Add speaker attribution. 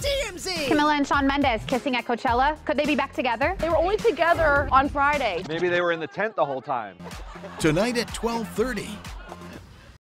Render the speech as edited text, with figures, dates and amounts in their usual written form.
Speaker 1: TMZ!
Speaker 2: Camila and Shawn Mendes kissing at Coachella. Could they be back together?
Speaker 3: They were only together on Friday.
Speaker 4: Maybe they were in the tent the whole time.
Speaker 1: Tonight at 12:30.